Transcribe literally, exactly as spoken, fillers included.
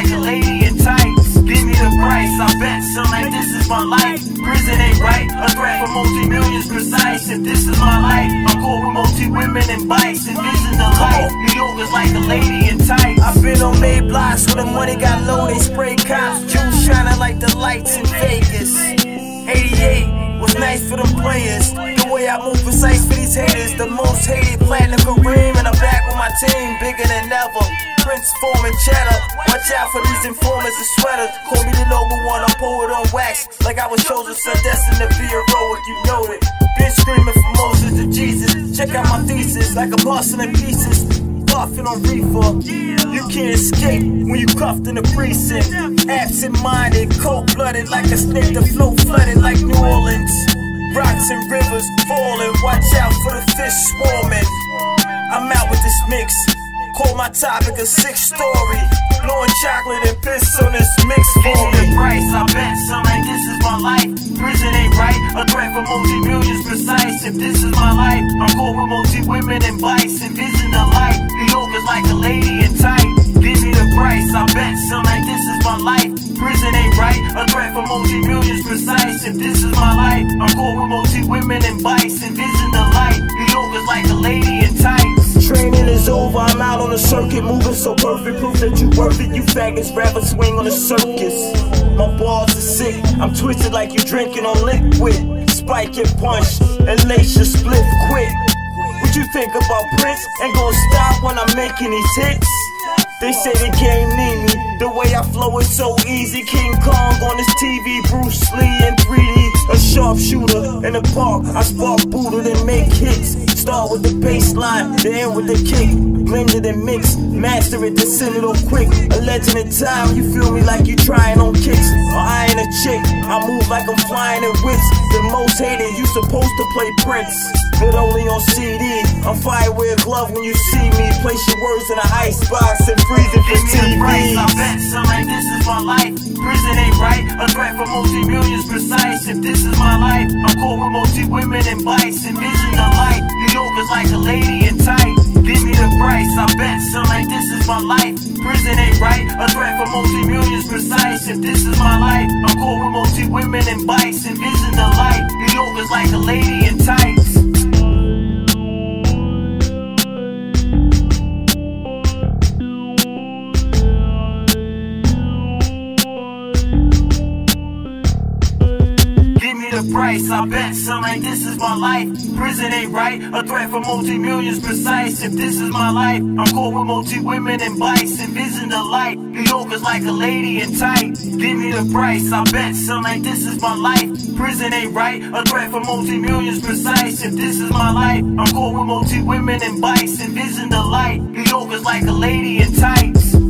like a lady in tights. Give me the price, I bet some like this is my life. Prison ain't right, a threat for multi-millions precise. If this is my life, I'm cool with multi-women and bikes. Envision the life, New York is like a lady in tights. I've been on May blocks where the money got low, they spray cops. Jewels shining like the lights in Vegas. eighty-eight was nice for them players. The way I move precise for these haters. The most hated platinum Kareem, and I'm back with my team, bigger than ever. Prince forming cheddar. Watch out for these informers and sweaters. Call me the number one, I'm poet on wax. Like I was chosen, son, destined to be heroic, you know it. Bitch screaming from Moses to Jesus. Check out my thesis, like a parcel in pieces. Puffin' on reefer. You can't escape when you cuffed in the precinct. Absent-minded, cold-blooded, like a snake. The flow flooded like New Orleans. Rocks and rivers falling. Watch out for the fish swarming. I'm out with this mix. Call my topic a sick story. Blowing chocolate and piss on this mix for me. The price, I bet some like this is my life. Prison ain't right, a threat for multi-millions precise. If this is my life, I'm cool with multi-women and bikes. Envision the light, New York is like a lady in tights. Give me the price, I bet some like this is my life. Prison ain't right, a threat for multi-millions precise. If this is my life, I'm cool with multi-women and bikes. Envision the light, New York is like a lady in tights. Training is over, I'm out on the circuit, moving so perfect, proof that you worth it. You faggots rather swing on the circus. My balls are sick, I'm twisted like you drinking on liquid. Spike and punch, elation split quick. What you think about Prince? Ain't gonna stop when I'm making these hits. They say the game need me, the way I flow is so easy. King Kong on his T V, Bruce Lee in three D. A sharpshooter in the park, I spark Buddha and make hits. Start with the bass line, then end with the kick. Blended and mixed, master it, then send it all quick. A legend in time, you feel me like you trying on kicks. Or I ain't a chick, I move like I'm flying in whips. The most hated, you supposed to play Prince, but only on C D. I'm fire with a glove when you see me. Place your words in an icebox and freeze it for T V. I bet some like this is my life. Prison ain't right, a threat for multi-millions precise. If this is my life, I'm cool with multi-women and bikes. Envision the light, New York is like a lady in tights. Give me the price, I bet some like this is my life. Prison ain't right, a threat for multi-millions precise. If this is my life, I'm cool with multi-women and bikes. Envision the light, New York is like a lady in tights. The price, I bet some like this is my life. Prison ain't right, a threat for multi-millions precise. If this is my life, I'm cool with multi-women and bikes. Envision the light, New York is like a lady in tights. Give me the price, I bet some like this is my life. Prison ain't right, a threat for multi-millions precise. If this is my life, I'm cool with multi-women and bikes. Envision the light, New York is like a lady in tights.